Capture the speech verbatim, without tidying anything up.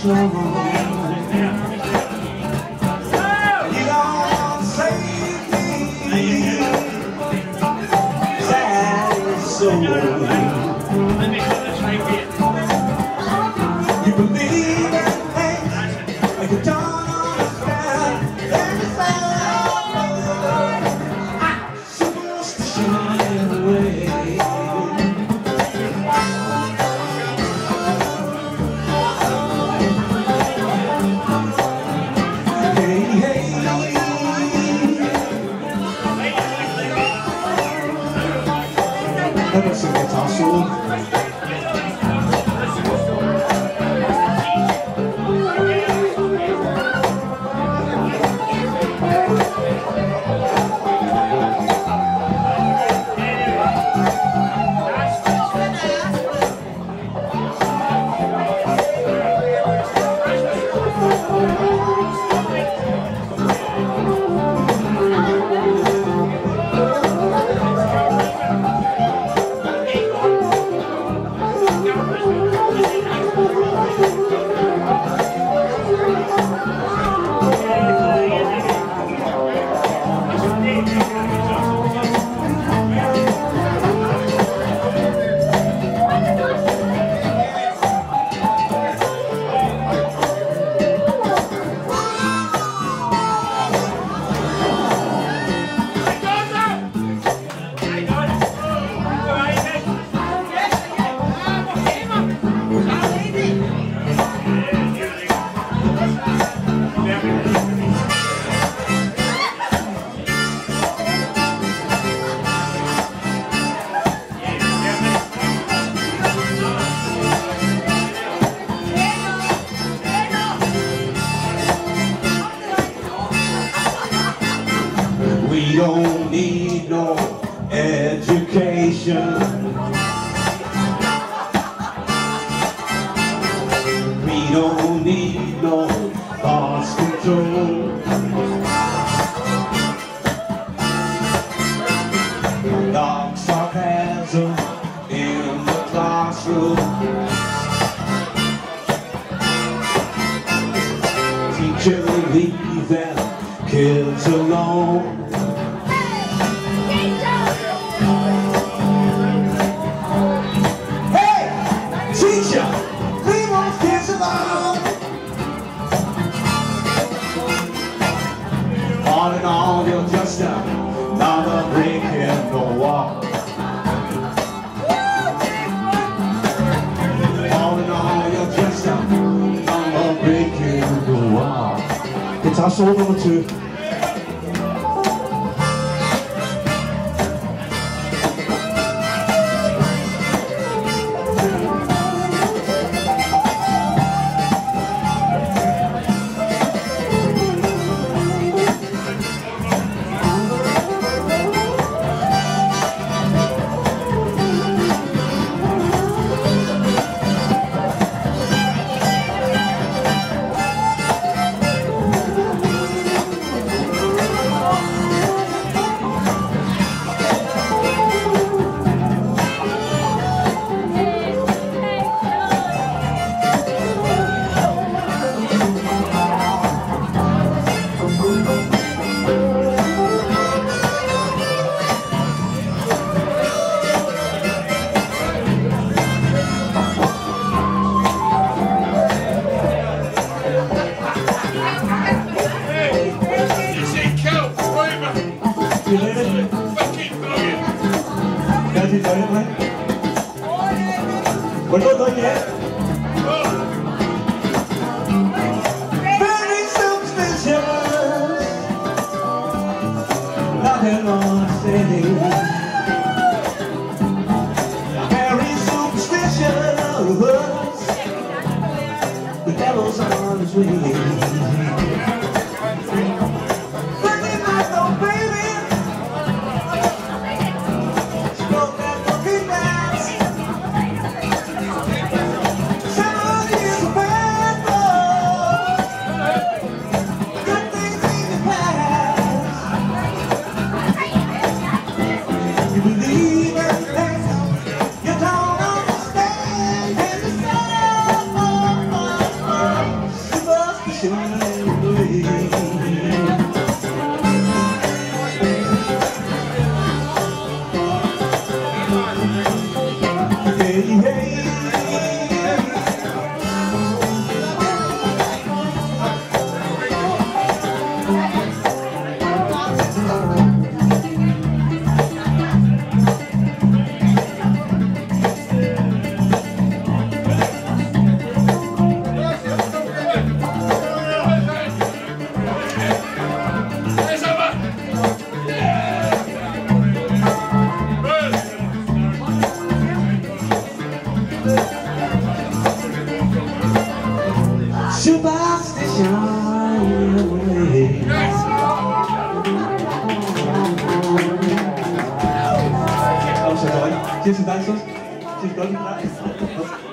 strong. You don't save me. Sad soul. You believe in things like you don't understand. Every sound, superstition away. Let us sing guitar solo. We don't need no education. We don't need no thoughts control. Dark sarcasm in the classroom. Teacher, leave them kids alone. All in all, you're just another brick in the wall. All in all, you're just another brick in the wall. Guitar solo number two. You heard it? Fucking brilliant. Guys, you done it, man? We're not done yet. Oh. Very superstitious. Nothing more to say. Very superstitious. The devil's on his way. superstition away. Vamos a acabar. ¿Tienes dancers? ¿Tienes dancers?